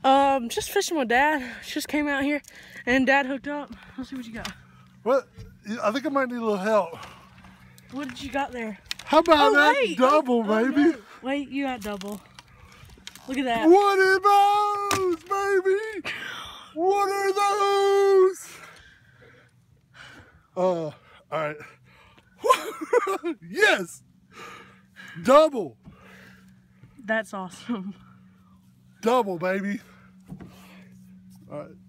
Just fishing with Dad. Just came out here and Dad hooked up. Let's see what you got. What? I think I might need a little help. What did you got there? How about that double, baby? No. Wait, you got double. Look at that. What are those, baby? What are those? All right. Yes! Double. That's awesome. Double, baby. All right.